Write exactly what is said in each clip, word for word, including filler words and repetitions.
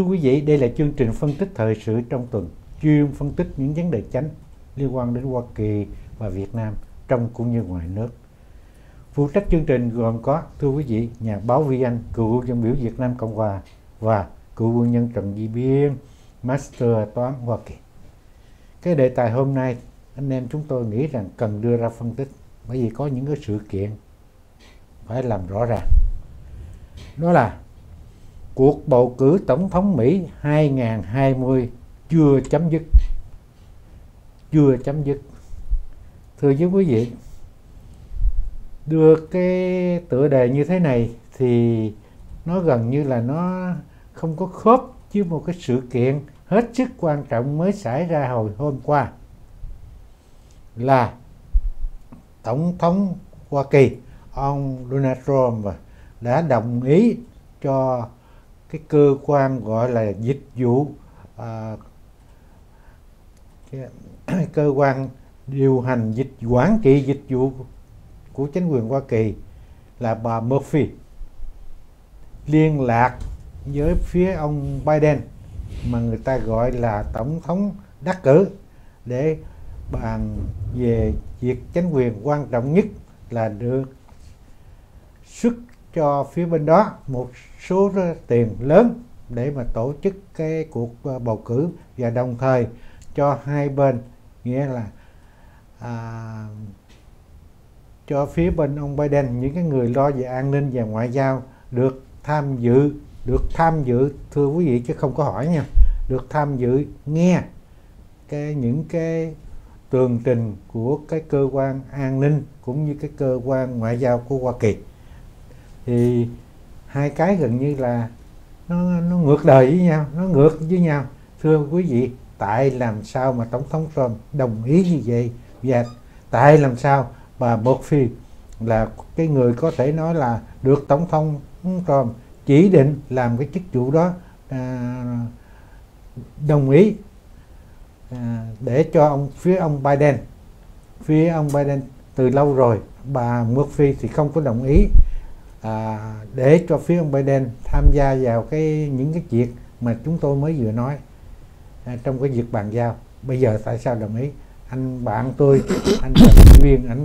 thưa quý vị, đây là chương trình phân tích thời sự trong tuần, chuyên phân tích những vấn đề chánh liên quan đến Hoa Kỳ và Việt Nam trong cũng như ngoài nước. Phụ trách chương trình gồm có, thưa quý vị, nhà báo Vi Anh, cựu dân biểu Việt Nam Cộng Hòa, và cựu quân nhân Trần Duy Biên, Master toán Hoa Kỳ. Cái đề tài hôm nay, anh em chúng tôi nghĩ rằng cần đưa ra phân tích, bởi vì có những cái sự kiện phải làm rõ ràng. Đó là cuộc bầu cử tổng thống Mỹ hai không hai không chưa chấm dứt. Chưa chấm dứt. Thưa với quý vị, đưa cái tựa đề như thế này thì nó gần như là nó không có khớp với một cái sự kiện hết sức quan trọng mới xảy ra hồi hôm qua, là Tổng thống Hoa Kỳ ông Donald Trump đã đồng ý cho cái cơ quan gọi là dịch vụ à, cái, cơ quan điều hành dịch quản trị dịch vụ của chính quyền Hoa Kỳ là bà Murphy liên lạc với phía ông Biden, mà người ta gọi là tổng thống đắc cử, để bàn về việc chính quyền quan trọng nhất là được xuất cho phía bên đó một số tiền lớn để mà tổ chức cái cuộc bầu cử, và đồng thời cho hai bên, nghĩa là à, cho phía bên ông Biden, những cái người lo về an ninh và ngoại giao được tham dự, được tham dự thưa quý vị chứ không có hỏi nha, được tham dự nghe cái những cái tường trình của cái cơ quan an ninh cũng như cái cơ quan ngoại giao của Hoa Kỳ. Thì hai cái gần như là nó nó ngược đời với nhau, nó ngược với nhau. Thưa quý vị, tại làm sao mà tổng thống Trump đồng ý như vậy, và tại làm sao bà Murphy là cái người có thể nói là được tổng thống Trump chỉ định làm cái chức vụ đó à, đồng ý à, để cho ông phía ông Biden. Phía ông Biden từ lâu rồi, bà Murphy thì không có đồng ý à, để cho phía ông Biden tham gia vào cái những cái việc mà chúng tôi mới vừa nói à, trong cái việc bàn giao. Bây giờ tại sao đồng ý? Anh bạn tôi, anh Trần Viên, anh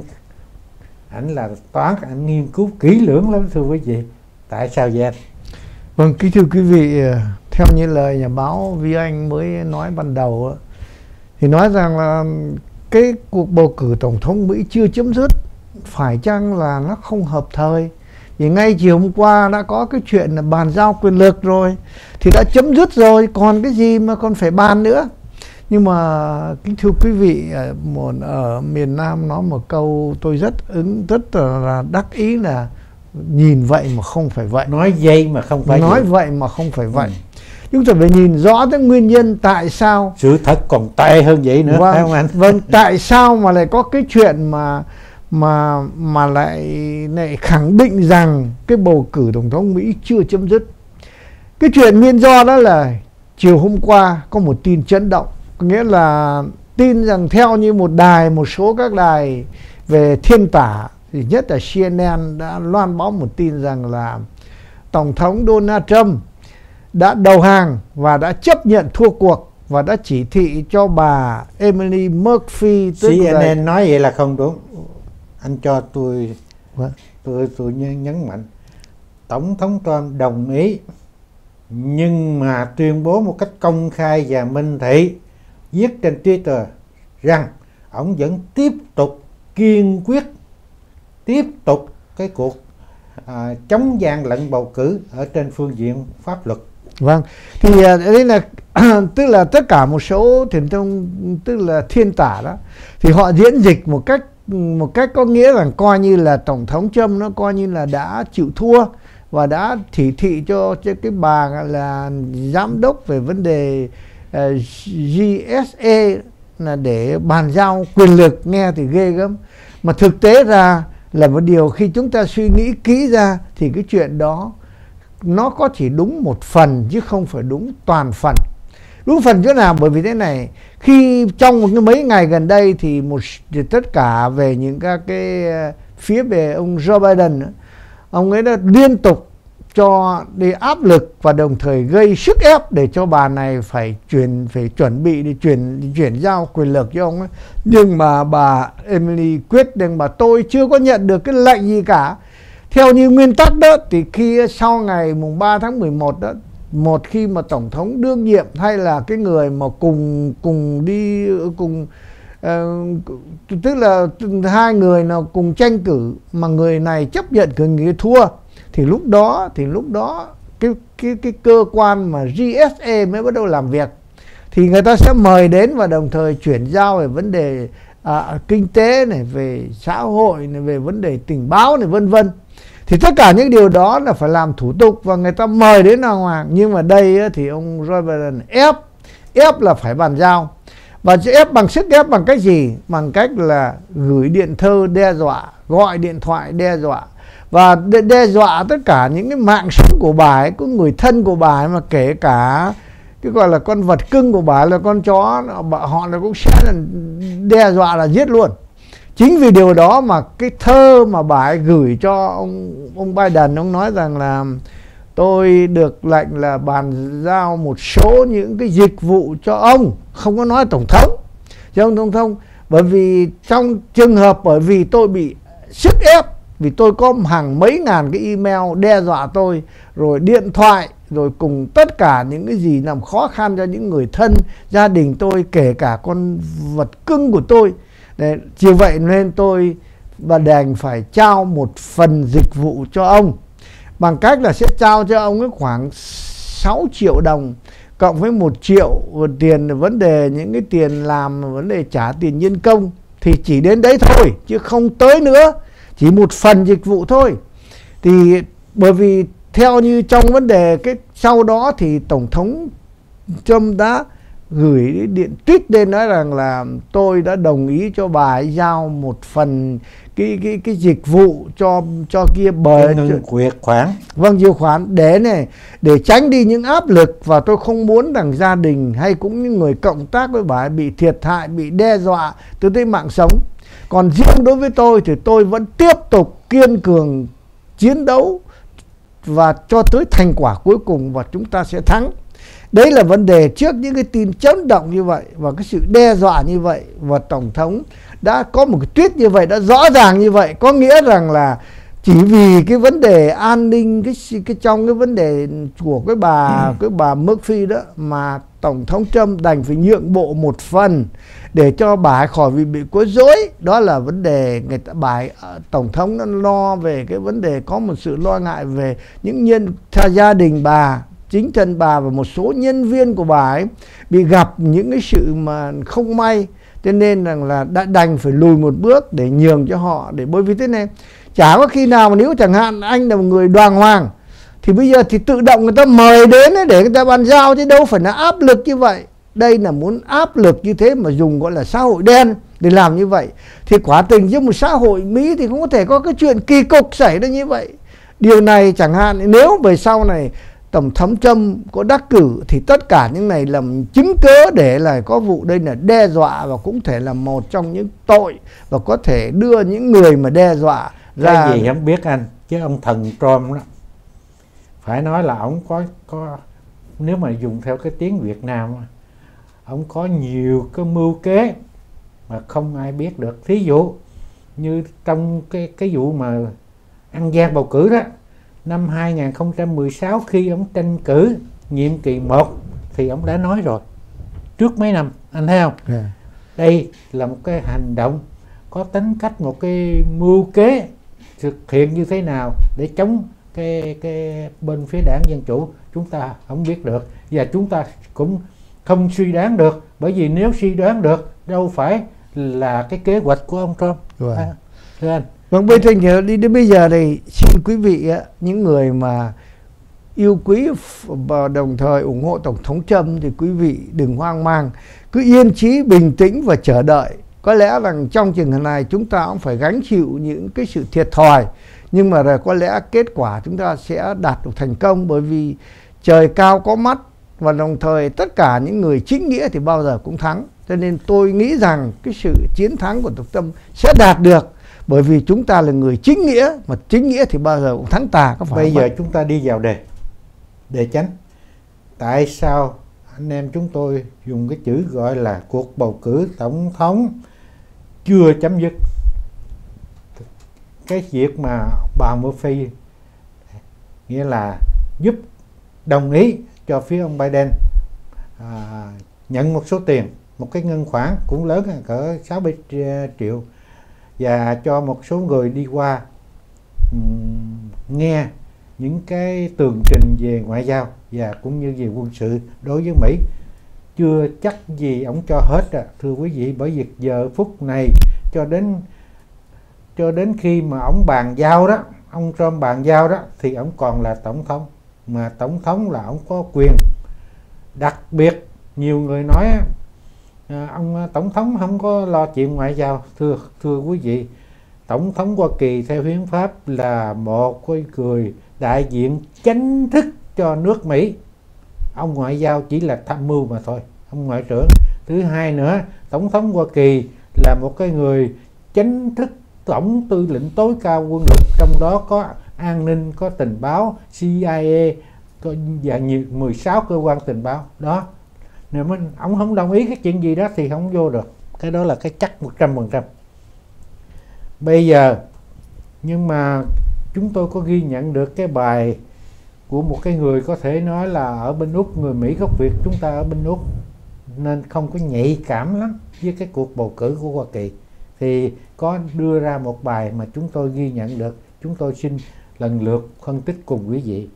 ảnh là toán, anh nghiên cứu kỹ lưỡng lắm thưa quý vị. Tại sao vậy anh? Vâng, kính thưa quý vị, theo như lời nhà báo Vi Anh mới nói ban đầu thì nói rằng là cái cuộc bầu cử tổng thống Mỹ chưa chấm dứt, phải chăng là nó không hợp thời? Vì ngay chiều hôm qua đã có cái chuyện là bàn giao quyền lực rồi, thì đã chấm dứt rồi, còn cái gì mà còn phải bàn nữa. Nhưng mà kính thưa quý vị, một ở miền Nam nói một câu tôi rất ứng, rất là đắc ý là nhìn vậy mà không phải vậy. Nói vậy mà không phải Nói vậy, vậy mà không phải vậy. Ừ. Chúng ta phải nhìn rõ cái nguyên nhân tại sao. Sự thật còn tệ hơn vậy nữa, vâng, phải không anh? Vâng, tại sao mà lại có cái chuyện mà mà mà lại lại khẳng định rằng cái bầu cử tổng thống Mỹ chưa chấm dứt. Cái chuyện nguyên do đó là chiều hôm qua có một tin chấn động, có nghĩa là tin rằng theo như một đài, một số các đài về thiên tả, thì nhất là C N N đã loan báo một tin rằng là Tổng thống Donald Trump đã đầu hàng và đã chấp nhận thua cuộc, và đã chỉ thị cho bà Emily Murphy. C N N là... nói vậy là không đúng. Anh cho tôi What? tôi tôi nhấn mạnh, Tổng thống Trump đồng ý, nhưng mà tuyên bố một cách công khai và minh thị, viết trên Twitter rằng ông vẫn tiếp tục kiên quyết tiếp tục cái cuộc à, chống gian lận bầu cử ở trên phương diện pháp luật. Vâng, thì à, đây là tức là tất cả một số truyền thông, tức là thiên tả đó, thì họ diễn dịch một cách một cách có nghĩa rằng coi như là Tổng thống Trump nó coi như là đã chịu thua, và đã chỉ thị cho, cho cái bà là giám đốc về vấn đề uh, G S A là để bàn giao quyền lực. Nghe thì ghê gớm, mà thực tế ra là một điều khi chúng ta suy nghĩ kỹ ra thì cái chuyện đó nó có chỉ đúng một phần chứ không phải đúng toàn phần. Đúng phần chỗ nào? Bởi vì thế này, khi trong một cái mấy ngày gần đây thì một thì tất cả về những các cái phía về ông Joe Biden, ông ấy đã liên tục cho để áp lực và đồng thời gây sức ép để cho bà này phải chuyển phải chuẩn bị để chuyển chuyển giao quyền lực cho ông ấy. Nhưng mà bà Emily quyết định bà tôi chưa có nhận được cái lệnh gì cả. Theo như nguyên tắc đó thì khi sau ngày mùng ba tháng mười một đó, một khi mà tổng thống đương nhiệm hay là cái người mà cùng cùng đi cùng uh, tức là hai người nào cùng tranh cử mà người này chấp nhận người người thua thì lúc đó thì lúc đó cái cái cái cơ quan mà giê ét a mới bắt đầu làm việc, thì người ta sẽ mời đến và đồng thời chuyển giao về vấn đề à, kinh tế này, về xã hội này, về vấn đề tình báo này, vân vân. Thì tất cả những điều đó là phải làm thủ tục và người ta mời đến đàng hoàng. Nhưng mà đây á, thì ông Joe Biden ép ép là phải bàn giao. Và ép bằng sức ép bằng cách gì? Bằng cách là gửi điện thơ đe dọa, gọi điện thoại đe dọa, và đe, đe dọa tất cả những cái mạng sống của bà ấy, có người thân của bà ấy, mà kể cả cái gọi là con vật cưng của bà ấy là con chó, họ là cũng sẽ là đe dọa là giết luôn. Chính vì điều đó mà cái thơ mà bà ấy gửi cho ông ông Biden, ông nói rằng là tôi được lệnh là bàn giao một số những cái dịch vụ cho ông, không có nói tổng thống, cho ông tổng thống, bởi vì trong trường hợp bởi vì tôi bị sức ép, vì tôi có hàng mấy ngàn cái email đe dọa tôi, rồi điện thoại, rồi cùng tất cả những cái gì làm khó khăn cho những người thân, gia đình tôi, kể cả con vật cưng của tôi. Để, chỉ vậy nên tôi và đành phải trao một phần dịch vụ cho ông, bằng cách là sẽ trao cho ông ấy khoảng sáu triệu đồng cộng với một triệu tiền vấn đề những cái tiền làm, vấn đề trả tiền nhân công, thì chỉ đến đấy thôi chứ không tới nữa, chỉ một phần dịch vụ thôi. Thì bởi vì theo như trong vấn đề cái sau đó thì tổng thống Trump đã gửi điện tweet lên nói rằng là tôi đã đồng ý cho bà ấy giao một phần cái cái cái dịch vụ cho cho kia bởi ngừng quyệt khoản, vâng, điều khoản để này để tránh đi những áp lực, và tôi không muốn rằng gia đình hay cũng những người cộng tác với bà ấy bị thiệt hại, bị đe dọa từ tới mạng sống. Còn riêng đối với tôi thì tôi vẫn tiếp tục kiên cường chiến đấu và cho tới thành quả cuối cùng, và chúng ta sẽ thắng. Đấy là vấn đề trước những cái tin chấn động như vậy và cái sự đe dọa như vậy, và tổng thống đã có một cái tweet như vậy, đã rõ ràng như vậy, có nghĩa rằng là chỉ vì cái vấn đề an ninh cái cái trong cái vấn đề của cái bà cái bà Murphy đó mà tổng thống Trump đành phải nhượng bộ một phần để cho bà ấy khỏi bị bị quấy rối. Đó là vấn đề người ta bà ấy, tổng thống nó lo về cái vấn đề, có một sự lo ngại về những nhân gia đình bà, chính thân bà và một số nhân viên của bà ấy bị gặp những cái sự mà không may, cho nên rằng là đã đành phải lùi một bước để nhường cho họ. Để bởi vì thế này, chả có khi nào mà nếu chẳng hạn anh là một người đàng hoàng thì bây giờ thì tự động người ta mời đến để người ta bàn giao, chứ đâu phải là áp lực như vậy. Đây là muốn áp lực như thế mà dùng gọi là xã hội đen để làm như vậy, thì quả tình trong một xã hội Mỹ thì không có thể có cái chuyện kỳ cục xảy ra như vậy. Điều này chẳng hạn nếu về sau này tổng thống Trump có đắc cử thì tất cả những này làm chứng cớ để là có vụ đây là đe dọa, và cũng thể là một trong những tội, và có thể đưa những người mà đe dọa ra. Cái gì không biết anh, chứ ông thần Trump đó phải nói là ông có có nếu mà dùng theo cái tiếng Việt Nam, ông có nhiều cái mưu kế mà không ai biết được. Thí dụ như trong cái cái vụ mà ăn gian bầu cử đó, năm hai nghìn không trăm mười sáu khi ông tranh cử nhiệm kỳ một thì ông đã nói rồi, trước mấy năm, anh thấy không? Yeah. Đây là một cái hành động có tính cách, một cái mưu kế thực hiện như thế nào để chống cái cái bên phía đảng Dân Chủ, chúng ta không biết được, và chúng ta cũng không suy đoán được, bởi vì nếu suy đoán được đâu phải là cái kế hoạch của ông Trump. Right. À, thưa anh. Vâng, bây giờ đi đến bây giờ thì xin quý vị những người mà yêu quý và đồng thời ủng hộ tổng thống Trump thì quý vị đừng hoang mang, cứ yên trí bình tĩnh và chờ đợi. Có lẽ rằng trong trường hợp này chúng ta cũng phải gánh chịu những cái sự thiệt thòi, nhưng mà rồi có lẽ kết quả chúng ta sẽ đạt được thành công, bởi vì trời cao có mắt, và đồng thời tất cả những người chính nghĩa thì bao giờ cũng thắng. Cho nên tôi nghĩ rằng cái sự chiến thắng của tổng thống sẽ đạt được, Bởi vì chúng ta là người chính nghĩa, mà chính nghĩa thì bao giờ cũng thắng tà, có phải Bây không? giờ chúng ta đi vào đề đề chánh. Tại sao anh em chúng tôi dùng cái chữ gọi là cuộc bầu cử tổng thống chưa chấm dứt? Cái việc mà bà Murphy nghĩa là giúp đồng ý cho phía ông Biden à, nhận một số tiền, một cái ngân khoản cũng lớn cỡ sáu mươi triệu, và cho một số người đi qua um, nghe những cái tường trình về ngoại giao và cũng như về quân sự đối với Mỹ. Chưa chắc gì ông cho hết à, thưa quý vị, bởi vì giờ phút này cho đến cho đến khi mà ông bàn giao đó, ông Trump bàn giao đó, thì ông còn là tổng thống, mà tổng thống là ông có quyền đặc biệt. Nhiều người nói à, ông tổng thống không có lo chuyện ngoại giao. Thưa thưa quý vị, tổng thống Hoa Kỳ theo hiến pháp là một cái người đại diện chính thức cho nước Mỹ. Ông ngoại giao chỉ là tham mưu mà thôi, ông ngoại trưởng. Thứ hai nữa, tổng thống Hoa Kỳ là một cái người chính thức tổng tư lệnh tối cao quân lực, trong đó có an ninh, có tình báo, C I A có và nhiều mười sáu cơ quan tình báo đó. Nếu mà ông không đồng ý cái chuyện gì đó thì không vô được. Cái đó là cái chắc một trăm phần trăm. Bây giờ nhưng mà chúng tôi có ghi nhận được cái bài của một cái người có thể nói là ở bên Úc, người Mỹ gốc Việt chúng ta ở bên Úc, nên không có nhạy cảm lắm với cái cuộc bầu cử của Hoa Kỳ, thì có đưa ra một bài mà chúng tôi ghi nhận được. Chúng tôi xin lần lượt phân tích cùng quý vị.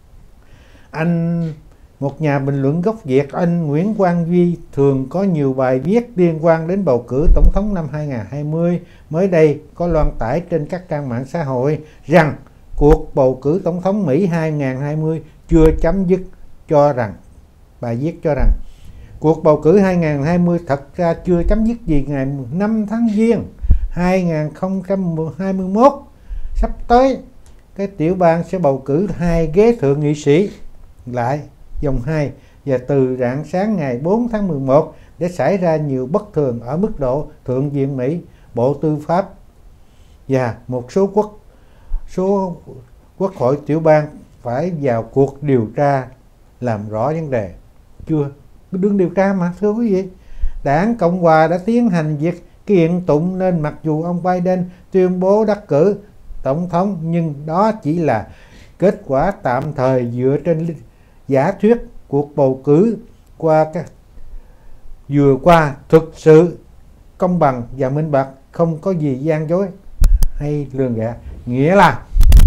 Anh một nhà bình luận gốc Việt, anh Nguyễn Quang Duy, thường có nhiều bài viết liên quan đến bầu cử tổng thống năm hai nghìn không trăm hai mươi. Mới đây có loan tải trên các trang mạng xã hội rằng cuộc bầu cử tổng thống Mỹ hai nghìn không trăm hai mươi chưa chấm dứt, cho rằng bài viết cho rằng cuộc bầu cử hai nghìn không trăm hai mươi thật ra chưa chấm dứt gì ngày năm tháng Giêng hai nghìn không trăm hai mươi mốt. Sắp tới cái tiểu bang sẽ bầu cử hai ghế thượng nghị sĩ lại vòng hai, và từ rạng sáng ngày bốn tháng mười một để xảy ra nhiều bất thường ở mức độ thượng viện Mỹ, Bộ Tư pháp và một số quốc số quốc hội tiểu bang phải vào cuộc điều tra làm rõ vấn đề. Chưa đương điều tra mà thưa quý vị. Đảng Cộng hòa đã tiến hành việc kiện tụng, nên mặc dù ông Biden tuyên bố đắc cử tổng thống, nhưng đó chỉ là kết quả tạm thời dựa trên giả thuyết cuộc bầu cử qua các vừa qua thực sự công bằng và minh bạch, không có gì gian dối hay lường gạt. Nghĩa là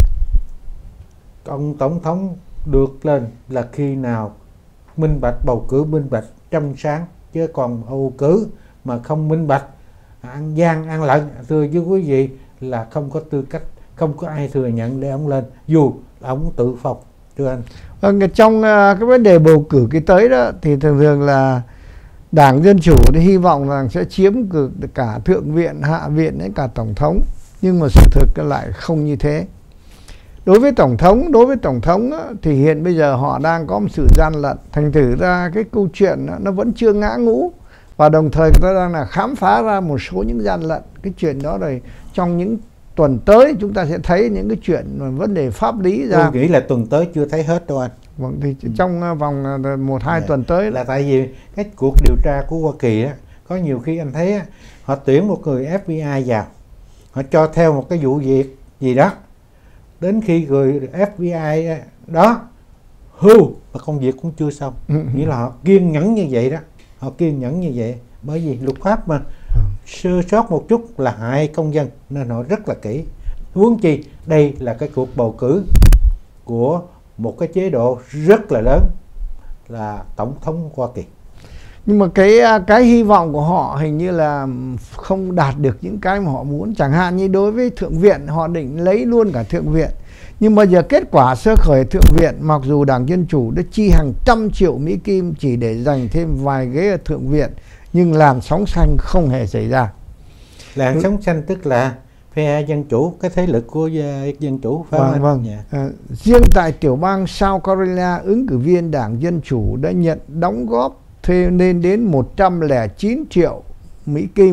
ông tổng thống được lên là khi nào minh bạch, bầu cử minh bạch trong sáng, chứ còn bầu cử mà không minh bạch, ăn gian ăn lận, thưa với quý vị, là không có tư cách, không có ai thừa nhận để ông lên, dù ông tự phong. Thưa anh. Vâng, trong uh, cái vấn đề bầu cử cái tới đó thì thường thường là Đảng Dân Chủ thì hy vọng rằng sẽ chiếm cử cả Thượng viện, Hạ viện đến cả Tổng thống. Nhưng mà sự thực lại không như thế. Đối với Tổng thống, đối với Tổng thống á, thì hiện bây giờ họ đang có một sự gian lận. Thành thử ra cái câu chuyện đó, nó vẫn chưa ngã ngũ. Và đồng thời người ta đang là khám phá ra một số những gian lận. Cái chuyện đó rồi trong những tuần tới chúng ta sẽ thấy những cái chuyện vấn đề pháp lý ra. Tôi nghĩ là tuần tới chưa thấy hết đâu anh. Vâng, thì ừ. trong vòng một hai yeah. tuần tới là tại vì cái cuộc điều tra của Hoa Kỳ á, có nhiều khi anh thấy á, họ tuyển một người F B I vào, họ cho theo một cái vụ việc gì đó, đến khi người F B I đó hưu và công việc cũng chưa xong. ừ. Nghĩa là họ kiên nhẫn như vậy đó, họ kiên nhẫn như vậy, bởi vì luật pháp mà ừ. sơ sót một chút là hại công dân, nên họ rất là kỹ. Huống chi đây là cái cuộc bầu cử của một cái chế độ rất là lớn là Tổng thống Hoa Kỳ. Nhưng mà cái cái hy vọng của họ hình như là không đạt được những cái mà họ muốn. Chẳng hạn như đối với Thượng viện, họ định lấy luôn cả Thượng viện. Nhưng mà giờ kết quả sơ khởi Thượng viện, mặc dù Đảng Dân Chủ đã chi hàng trăm triệu Mỹ Kim chỉ để dành thêm vài ghế ở Thượng viện, nhưng làn sóng xanh không hề xảy ra. Làn sóng xanh tức là phe Dân Chủ, cái thế lực của Dân Chủ phải vâng, không? Vâng. Yeah. À, riêng tại tiểu bang South Carolina, ứng cử viên Đảng Dân Chủ đã nhận đóng góp thuê lên đến một trăm lẻ chín triệu Mỹ Kim.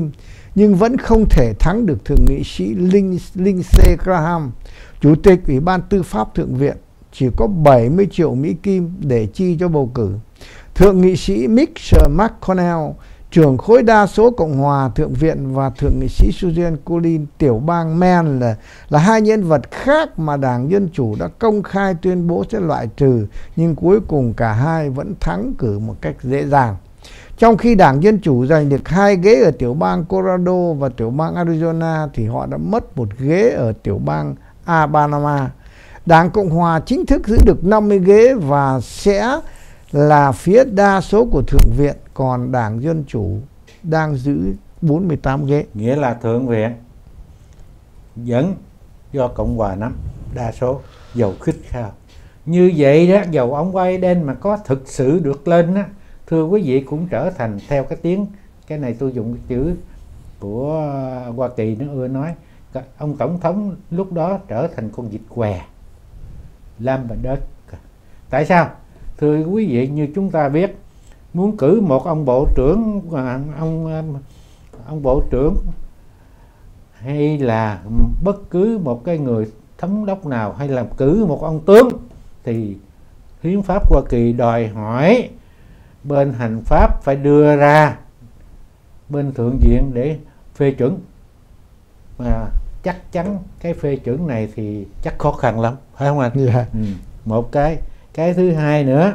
nhưng vẫn không thể thắng được Thượng nghị sĩ Lindsey Graham, Chủ tịch Ủy ban Tư pháp Thượng viện, chỉ có bảy mươi triệu Mỹ Kim để chi cho bầu cử. Thượng nghị sĩ Mitch McConnell, trưởng khối đa số Cộng hòa Thượng viện, và Thượng nghị sĩ Susan Collins, tiểu bang Maine là, là hai nhân vật khác mà Đảng Dân Chủ đã công khai tuyên bố sẽ loại trừ, nhưng cuối cùng cả hai vẫn thắng cử một cách dễ dàng. Trong khi Đảng Dân Chủ giành được hai ghế ở tiểu bang Colorado và tiểu bang Arizona, thì họ đã mất một ghế ở tiểu bang Alabama. Đảng Cộng Hòa chính thức giữ được năm mươi ghế và sẽ là phía đa số của Thượng viện, còn Đảng Dân Chủ đang giữ bốn mươi tám ghế. Nghĩa là Thượng viện vẫn do Cộng Hòa nắm đa số, dầu khích khao. Như vậy đó, dầu ông Biden mà có thực sự được lên á, thưa quý vị, cũng trở thành theo cái tiếng, cái này tôi dùng cái chữ của Hoa Kỳ nó ưa nói, ông tổng thống lúc đó trở thành con vịt què lam và đất. Tại sao? Thưa quý vị, như chúng ta biết, muốn cử một ông bộ trưởng, ông ông bộ trưởng hay là bất cứ một cái người thống đốc nào, hay là cử một ông tướng, thì hiến pháp Hoa Kỳ đòi hỏi bên hành pháp phải đưa ra bên thượng viện để phê chuẩn, mà chắc chắn cái phê chuẩn này thì chắc khó khăn lắm, phải không anh? Yeah. Ừ. Một cái cái thứ hai nữa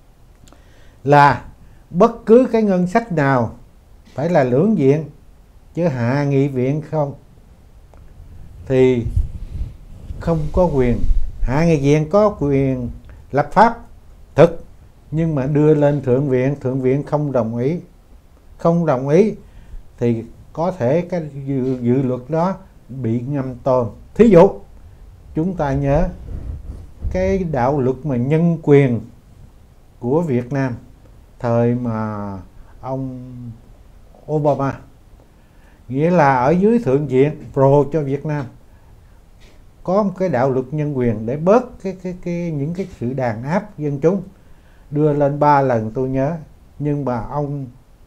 là bất cứ cái ngân sách nào phải là lưỡng viện chứ hạ nghị viện không thì không có quyền. Hạ nghị viện có quyền lập pháp thực, nhưng mà đưa lên thượng viện, thượng viện không đồng ý, không đồng ý thì có thể cái dự, dự luật đó bị ngâm tôm. Thí dụ chúng ta nhớ cái đạo luật mà nhân quyền của Việt Nam thời mà ông Obama, nghĩa là ở dưới thượng viện pro cho Việt Nam có một cái đạo luật nhân quyền để bớt cái cái cái những cái sự đàn áp dân chúng, đưa lên ba lần tôi nhớ. Nhưng mà ông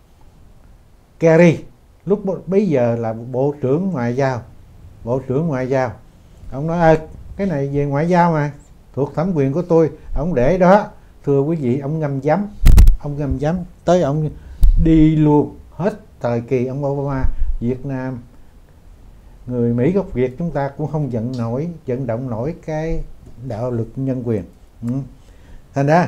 Kerry lúc bấy giờ là bộ trưởng ngoại giao, bộ trưởng ngoại giao, ông nói ơi, cái này về ngoại giao mà thuộc thẩm quyền của tôi, ông để đó. Thưa quý vị, ông ngâm giấm, ông ngâm giấm tới ông đi luôn hết thời kỳ ông Obama. Việt Nam, người Mỹ gốc Việt chúng ta cũng không vận nổi, vận động nổi cái đạo luật nhân quyền. Ừ. Thành ra,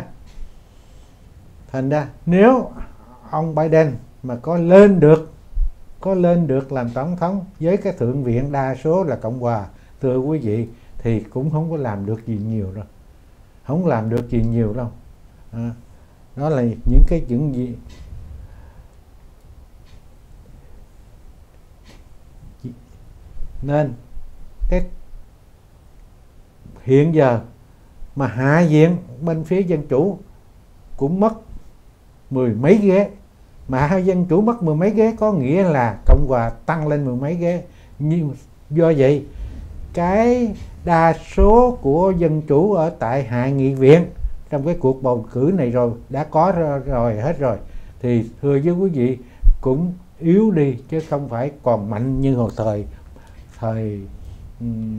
thành ra nếu ông Biden mà có lên được, có lên được làm tổng thống với cái thượng viện đa số là Cộng hòa, thưa quý vị, thì cũng không có làm được gì nhiều đâu, không làm được gì nhiều đâu. À, đó là những cái những gì nên cái hiện giờ mà hạ viện bên phía dân chủ cũng mất mười mấy ghế, mà hai dân chủ mất mười mấy ghế có nghĩa là Cộng hòa tăng lên mười mấy ghế. Nhưng do vậy cái đa số của dân chủ ở tại hạ nghị viện trong cái cuộc bầu cử này rồi đã có rồi, rồi hết rồi, thì thưa với quý vị cũng yếu đi chứ không phải còn mạnh như hồi thời thời um,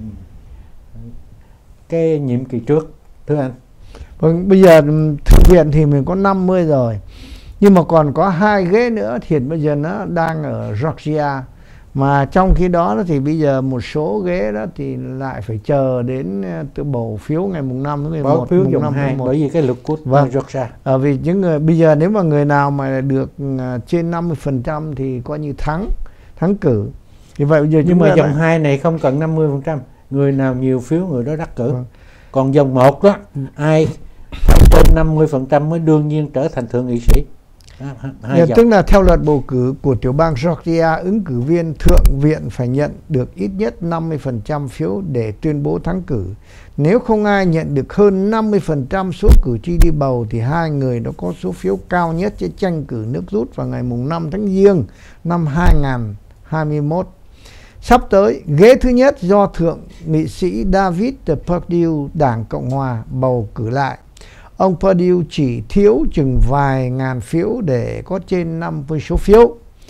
cái nhiệm kỳ trước, thưa anh. Vâng, bây giờ thượng viện thì mình có năm mươi rồi, nhưng mà còn có hai ghế nữa thì bây giờ nó đang ở Georgia, mà trong khi đó thì bây giờ một số ghế đó thì lại phải chờ đến từ bầu phiếu ngày mùng năm tháng mười một, bầu phiếu mùng năm hai, bởi vì cái luật của vâng. Georgia. À, vì những người bây giờ nếu mà người nào mà được trên năm mươi phần trăm thì coi như thắng thắng cử. Thì vậy bây giờ nhưng mà dòng lại... hai này không cần năm mươi phần trăm, người nào nhiều phiếu người đó đắc cử. Vâng. Còn dòng một đó, ai trên năm mươi phần trăm mới đương nhiên trở thành thượng nghị sĩ. À, tức là theo luật bầu cử của tiểu bang Georgia, ứng cử viên thượng viện phải nhận được ít nhất năm mươi phần trăm phiếu để tuyên bố thắng cử. Nếu không ai nhận được hơn năm mươi phần trăm số cử tri đi bầu thì hai người đó có số phiếu cao nhất sẽ tranh cử nước rút vào ngày mùng năm tháng Giêng năm hai nghìn không trăm hai mươi mốt. Sắp tới, ghế thứ nhất do thượng nghị sĩ David Perdue, Đảng Cộng hòa bầu cử lại. Ông Perdue chỉ thiếu chừng vài ngàn phiếu để có trên năm mươi số phiếu.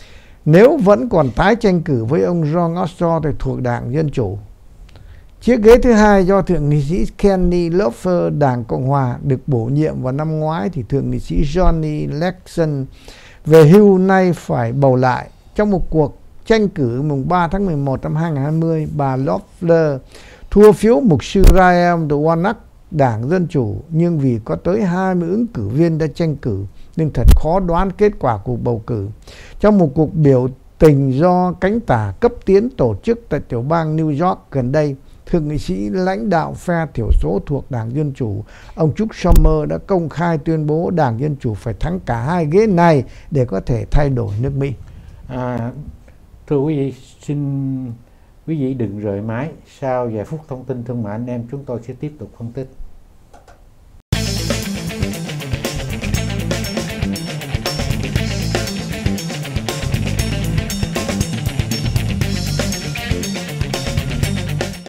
nếu vẫn còn tái tranh cử với ông John Ossoff thì thuộc Đảng Dân Chủ. Chiếc ghế thứ hai do Thượng nghị sĩ Kenny Loeffler Đảng Cộng Hòa được bổ nhiệm vào năm ngoái thì Thượng nghị sĩ Johnny Lexon về hưu nay phải bầu lại. Trong một cuộc tranh cử mùng ba tháng mười một năm hai nghìn không trăm hai mươi, bà Loeffler thua phiếu mục sư Ryan Warnock Đảng Dân Chủ, nhưng vì có tới hai mươi ứng cử viên đã tranh cử nên thật khó đoán kết quả cuộc bầu cử. Trong một cuộc biểu tình do cánh tả cấp tiến tổ chức tại tiểu bang New York gần đây, Thượng nghị sĩ lãnh đạo phe thiểu số thuộc Đảng Dân Chủ, ông Chuck Schumer đã công khai tuyên bố Đảng Dân Chủ phải thắng cả hai ghế này để có thể thay đổi nước Mỹ. À, thưa quý vị, xin quý vị đừng rời máy. Sau vài phút thông tin thương mại anh em chúng tôi sẽ tiếp tục phân tích.